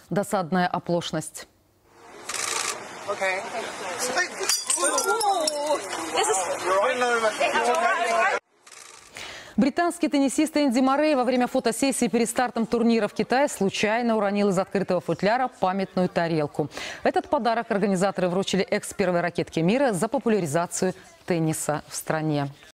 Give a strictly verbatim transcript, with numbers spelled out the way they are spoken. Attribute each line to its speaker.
Speaker 1: Досадная оплошность. Британский теннисист Энди Моррей во время фотосессии перед стартом турнира в Китае случайно уронил из открытого футляра памятную тарелку. Этот подарок организаторы вручили экс-первой ракетке мира за популяризацию тенниса в стране.